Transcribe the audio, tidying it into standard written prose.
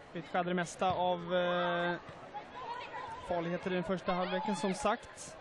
Vi skedde det mesta av farligheter i den första halvleken som sagt.